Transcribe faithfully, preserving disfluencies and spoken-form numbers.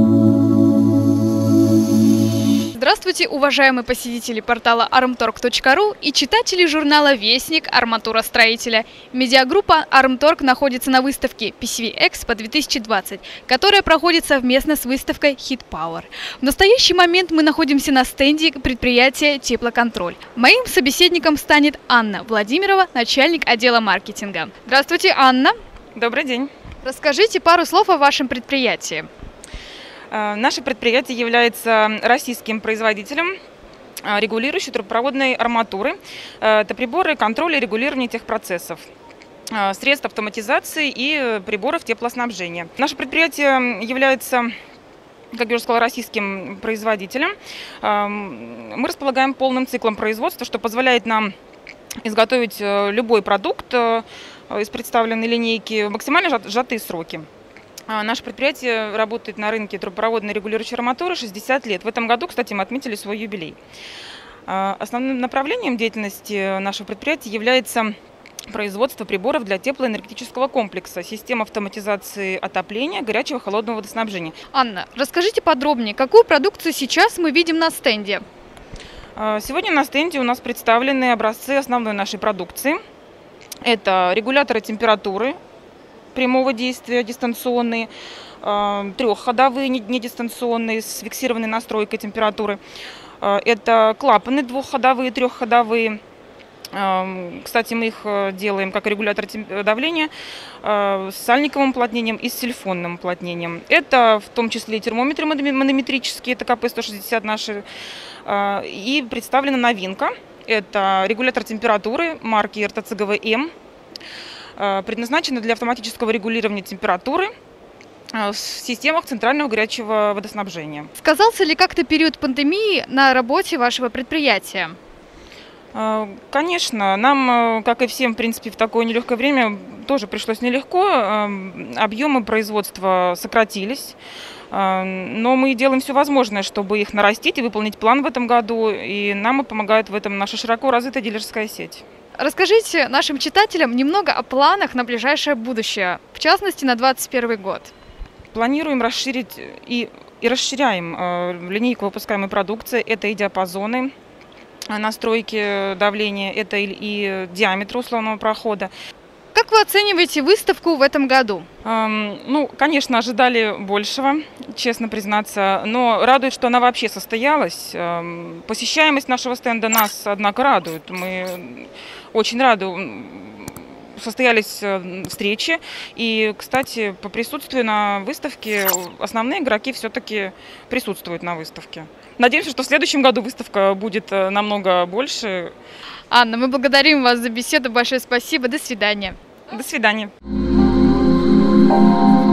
Здравствуйте, уважаемые посетители портала армторг точка ру и читатели журнала «Вестник арматуростроителя». Медиагруппа «Армторг» находится на выставке пи си ви Экспо две тысячи двадцать, которая проходит совместно с выставкой Heat Power. В настоящий момент мы находимся на стенде предприятия «Теплоконтроль». Моим собеседником станет Анна Владимирова, начальник отдела маркетинга. Здравствуйте, Анна. Добрый день. Расскажите пару слов о вашем предприятии. Наше предприятие является российским производителем регулирующей трубопроводной арматуры. Это приборы контроля и регулирования техпроцессов, средств автоматизации и приборов теплоснабжения. Наше предприятие является, как я уже сказала, российским производителем. Мы располагаем полным циклом производства, что позволяет нам изготовить любой продукт из представленной линейки в максимально сжатые сроки. Наше предприятие работает на рынке трубопроводной регулирующей арматуры шестьдесят лет. В этом году, кстати, мы отметили свой юбилей. Основным направлением деятельности нашего предприятия является производство приборов для теплоэнергетического комплекса, систем автоматизации отопления, горячего и холодного водоснабжения. Анна, расскажите подробнее, какую продукцию сейчас мы видим на стенде? Сегодня на стенде у нас представлены образцы основной нашей продукции. Это регуляторы температуры прямого действия, дистанционные, трехходовые, недистанционные, с фиксированной настройкой температуры. Это клапаны двухходовые, трехходовые. Кстати, мы их делаем как регулятор давления с сальниковым уплотнением и с сильфонным уплотнением. Это в том числе и термометры манометрические, это ка пэ сто шестьдесят наши. И представлена новинка. Это регулятор температуры марки эр тэ цэ гэ вэ эм. Предназначена для автоматического регулирования температуры в системах центрального горячего водоснабжения. Сказался ли как-то период пандемии на работе вашего предприятия? Конечно, нам, как и всем, в принципе, в такое нелегкое время тоже пришлось нелегко. Объемы производства сократились, но мы делаем все возможное, чтобы их нарастить и выполнить план в этом году, и нам и помогает в этом наша широко развитая дилерская сеть. Расскажите нашим читателям немного о планах на ближайшее будущее, в частности на двадцать первый год. Планируем расширить и, и расширяем э, линейку выпускаемой продукции. Это и диапазоны настройки давления, это и, и диаметр условного прохода. Как вы оцениваете выставку в этом году? Эм, ну, конечно, ожидали большего, честно признаться, но радует, что она вообще состоялась. Эм, посещаемость нашего стенда нас, однако, радует. Мы очень рады. Состоялись встречи. И, кстати, по присутствию на выставке основные игроки все-таки присутствуют на выставке. Надеемся, что в следующем году выставка будет намного больше. Анна, мы благодарим вас за беседу. Большое спасибо. До свидания. До свидания.